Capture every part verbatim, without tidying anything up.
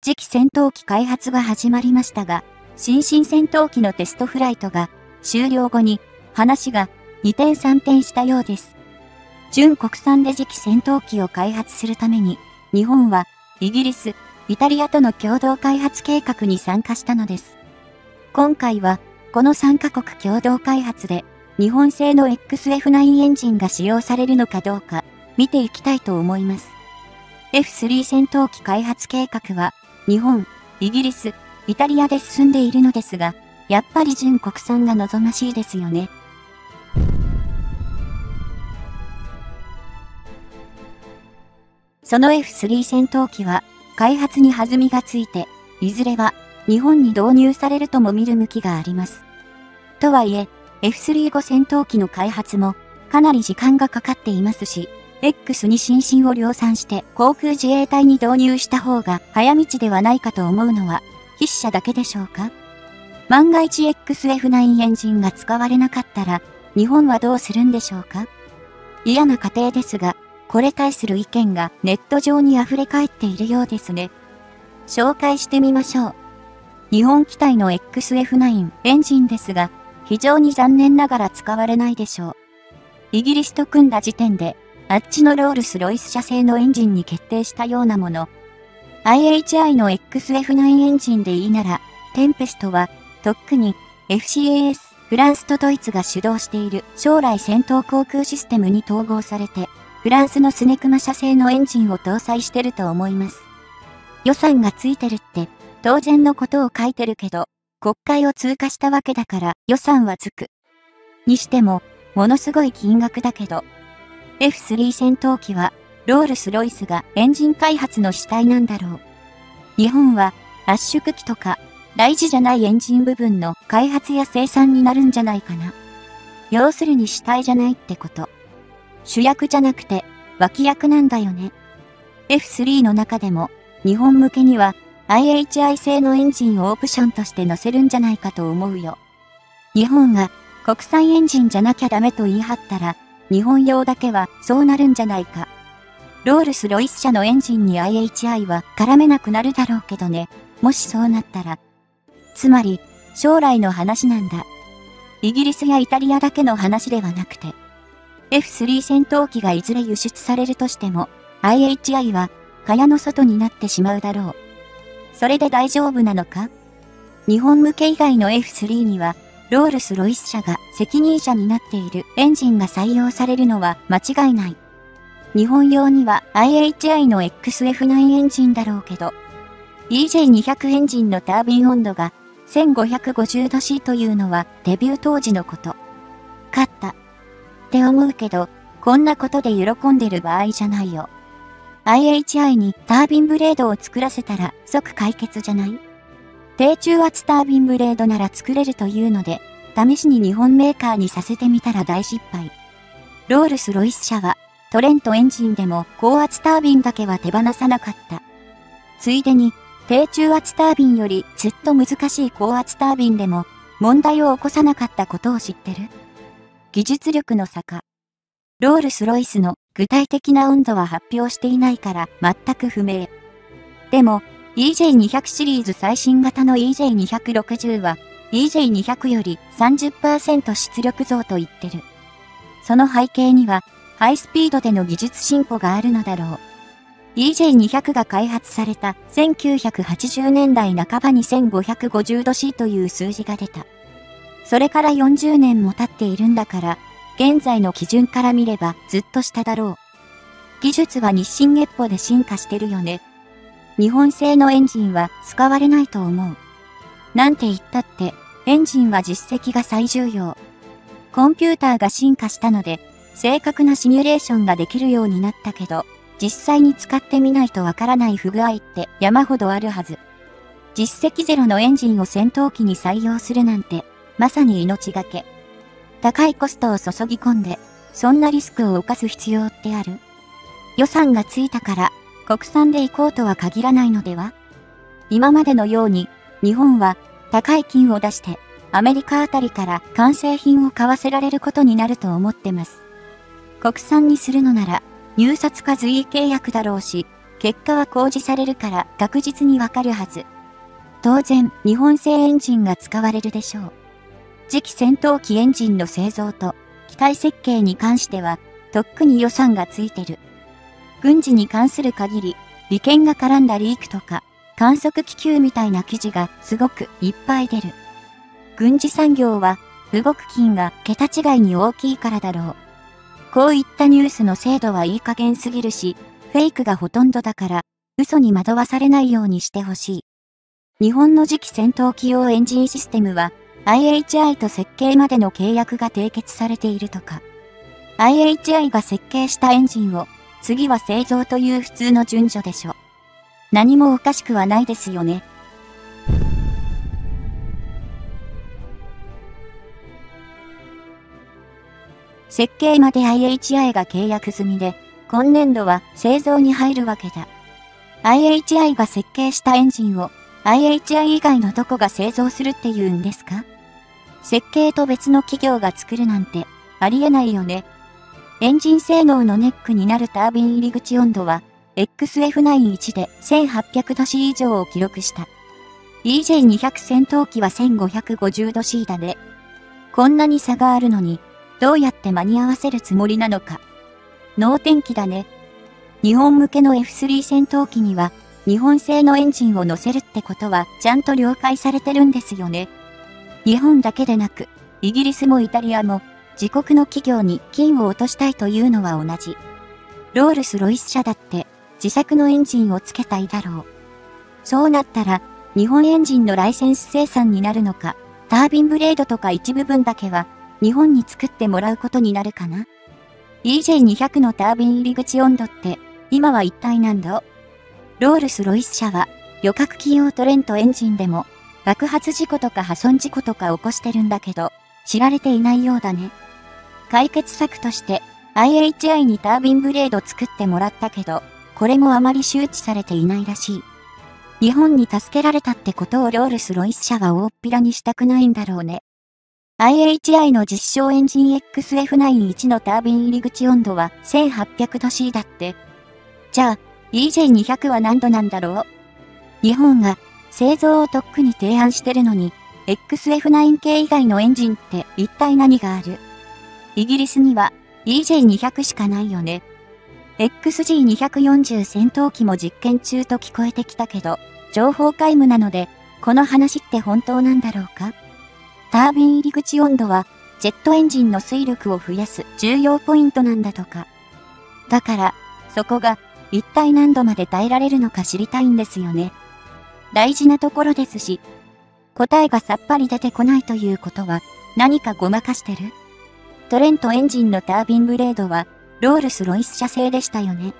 次期戦闘機開発が始まりましたが、新進戦闘機のテストフライトが終了後に話が二転三転したようです。純国産で次期戦闘機を開発するために、日本はイギリス、イタリアとの共同開発計画に参加したのです。今回は、このさんカ国共同開発で、日本製の エックスエフナイン エンジンが使用されるのかどうか、見ていきたいと思います。エフスリー 戦闘機開発計画は、日本、イギリス、イタリアで進んでいるのですが、やっぱり純国産が望ましいですよね。その エフスリー 戦闘機は、開発に弾みがついて、いずれは日本に導入されるとも見る向きがあります。とはいえ、エフスリー 後戦闘機の開発もかなり時間がかかっていますし、エックスに 新進を量産して航空自衛隊に導入した方が早道ではないかと思うのは筆者だけでしょうか？万が一 エックスエフナイン エンジンが使われなかったら日本はどうするんでしょうか？嫌な過程ですが、これ対する意見がネット上に溢れ返っているようですね。紹介してみましょう。日本機体の エックスエフナイン エンジンですが、非常に残念ながら使われないでしょう。イギリスと組んだ時点で、あっちのロールスロイス社製のエンジンに決定したようなもの。アイエイチアイ の エックスエフナイン エンジンでいいなら、テンペストは、とっくに エフシーエーエス、フランスとドイツが主導している将来戦闘航空システムに統合されて、フランスのスネクマ社製のエンジンを搭載してると思います。予算がついてるって、当然のことを書いてるけど、国会を通過したわけだから予算はつく。にしても、ものすごい金額だけど、エフスリー 戦闘機は、ロールスロイスがエンジン開発の主体なんだろう。日本は、圧縮機とか、大事じゃないエンジン部分の開発や生産になるんじゃないかな。要するに主体じゃないってこと。主役じゃなくて、脇役なんだよね。エフスリー の中でも、日本向けには、アイエイチアイ 製のエンジンをオプションとして載せるんじゃないかと思うよ。日本が国産エンジンじゃなきゃダメと言い張ったら、日本用だけはそうなるんじゃないか。ロールスロイス社のエンジンに アイエイチアイ は絡めなくなるだろうけどね。もしそうなったら。つまり、将来の話なんだ。イギリスやイタリアだけの話ではなくて、エフスリー 戦闘機がいずれ輸出されるとしても、アイエイチアイ は蚊帳の外になってしまうだろう。それで大丈夫なのか？日本向け以外の エフスリー には、ロールスロイス社が責任者になっているエンジンが採用されるのは間違いない。日本用には アイエイチアイ の エックスエフナイン エンジンだろうけど、イージェーにひゃく エンジンのタービン温度がせんごひゃくごじゅうど シー というのはデビュー当時のこと。勝った。って思うけど、こんなことで喜んでる場合じゃないよ。アイエイチアイ にタービンブレードを作らせたら即解決じゃない？低中圧タービンブレードなら作れるというので、試しに日本メーカーにさせてみたら大失敗。ロールスロイス社は、トレントエンジンでも高圧タービンだけは手放さなかった。ついでに、低中圧タービンよりずっと難しい高圧タービンでも問題を起こさなかったことを知ってる？技術力の差か。ロールスロイスの具体的な温度は発表していないから全く不明。でも、イージェーにひゃく シリーズ最新型の イージェーにひゃくろくじゅう は イージェーにひゃく より さんじゅっパーセント 出力増と言ってる。その背景にはハイスピードでの技術進歩があるのだろう。イージェーにひゃく が開発されたせんきゅうひゃくはちじゅうねんだいなかばに せんごひゃくごじゅうど シー という数字が出た。それからよんじゅうねんも経っているんだから、現在の基準から見ればずっと下だろう。技術は日進月歩で進化してるよね。日本製のエンジンは使われないと思う。なんて言ったって、エンジンは実績が最重要。コンピューターが進化したので、正確なシミュレーションができるようになったけど、実際に使ってみないとわからない不具合って山ほどあるはず。実績ゼロのエンジンを戦闘機に採用するなんて、まさに命がけ。高いコストを注ぎ込んで、そんなリスクを冒す必要ってある？予算がついたから、国産で行こうとは限らないのでは？今までのように、日本は高い金を出して、アメリカあたりから完成品を買わせられることになると思ってます。国産にするのなら、入札か随意契約だろうし、 結果は公示されるから確実にわかるはず。当然、日本製エンジンが使われるでしょう。次期戦闘機エンジンの製造と機体設計に関しては、とっくに予算がついてる。軍事に関する限り、利権が絡んだリークとか、観測気球みたいな記事がすごくいっぱい出る。軍事産業は、動く金が桁違いに大きいからだろう。こういったニュースの精度はいい加減すぎるし、フェイクがほとんどだから、嘘に惑わされないようにしてほしい。日本の次期戦闘機用エンジンシステムは、アイエイチアイ と設計までの契約が締結されているとか。アイエイチアイ が設計したエンジンを、次は製造という普通の順序でしょ。何もおかしくはないですよね。設計まで アイエイチアイ が契約済みで、今年度は製造に入るわけだ。アイエイチアイ が設計したエンジンを アイエイチアイ 以外のどこが製造するっていうんですか？設計と別の企業が作るなんてありえないよね。エンジン性能のネックになるタービン入り口温度は エックスエフナインワン でせんはっぴゃくど C 以上を記録した。イージェイにひゃく 戦闘機はせんごひゃくごじゅうど C だね。こんなに差があるのに、どうやって間に合わせるつもりなのか。能天気だね。日本向けの エフスリー 戦闘機には、日本製のエンジンを乗せるってことはちゃんと了解されてるんですよね。日本だけでなく、イギリスもイタリアも、自国の企業に金を落としたいというのは同じ。ロールス・ロイス社だって自作のエンジンをつけたいだろう。そうなったら日本エンジンのライセンス生産になるのか、タービンブレードとか一部分だけは日本に作ってもらうことになるかな。イージェイにひゃく のタービン入り口温度って今は一体何度？ロールス・ロイス社は旅客機用トレントエンジンでも爆発事故とか破損事故とか起こしてるんだけど知られていないようだね。解決策として アイエイチアイ にタービンブレード作ってもらったけど、これもあまり周知されていないらしい。日本に助けられたってことをロールス・ロイス社は大っぴらにしたくないんだろうね。アイエイチアイ の実証エンジン エックスエフナインワン のタービン入り口温度はせんはっぴゃくど C だって。じゃあ、イージェイにひゃく は何度なんだろう？日本が製造をとっくに提案してるのに、エックスエフナイン 系以外のエンジンって一体何がある？イギリスには イージェイにひゃく しかないよね。エックスジーにひゃくよんじゅう 戦闘機も実験中と聞こえてきたけど、情報皆無なので、この話って本当なんだろうか？タービン入り口温度は、ジェットエンジンの推力を増やす重要ポイントなんだとか。だから、そこが一体何度まで耐えられるのか知りたいんですよね。大事なところですし、答えがさっぱり出てこないということは、何かごまかしてる？トレントエンジンのタービンブレードは、ロールス・ロイス社製でしたよね。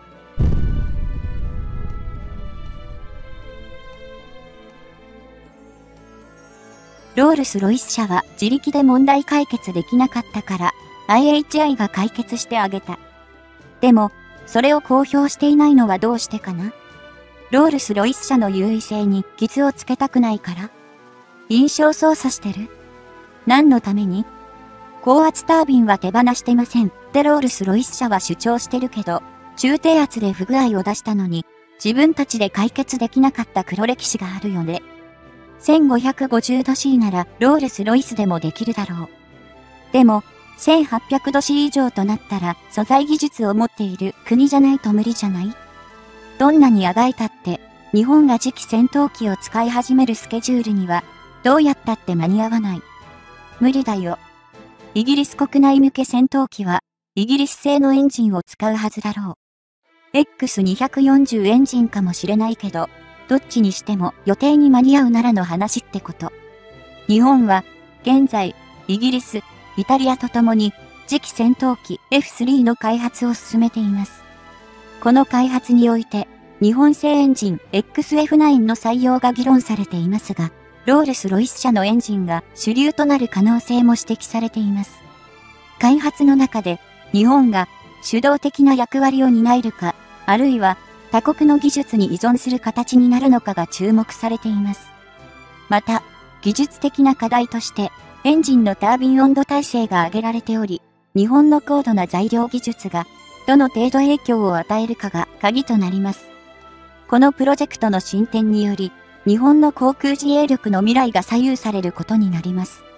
ロールス・ロイス社は自力で問題解決できなかったから、アイエイチアイ が解決してあげた。でも、それを公表していないのはどうしてかな？ロールス・ロイス社の優位性に傷をつけたくないから？印象操作してる？何のために？高圧タービンは手放してませんってロールス・ロイス社は主張してるけど、中低圧で不具合を出したのに、自分たちで解決できなかった黒歴史があるよね。せんごひゃくごじゅうど C ならロールス・ロイスでもできるだろう。でも、せんはっぴゃくど C 以上となったら素材技術を持っている国じゃないと無理じゃない？どんなにあがいたって、日本が次期戦闘機を使い始めるスケジュールには、どうやったって間に合わない。無理だよ。イギリス国内向け戦闘機は、イギリス製のエンジンを使うはずだろう。エックスにひゃくよんじゅう エンジンかもしれないけど、どっちにしても予定に間に合うならの話ってこと。日本は、現在、イギリス、イタリアとともに、次期戦闘機 エフスリー の開発を進めています。この開発において、日本製エンジン エックスエフナイン の採用が議論されていますが、ロールス・ロイス社のエンジンが主流となる可能性も指摘されています。開発の中で、日本が主導的な役割を担えるか、あるいは他国の技術に依存する形になるのかが注目されています。また、技術的な課題として、エンジンのタービン温度耐性が挙げられており、日本の高度な材料技術が、どの程度影響を与えるかが鍵となります。 このプロジェクトの進展により、日本の航空自衛力の未来が左右されることになります。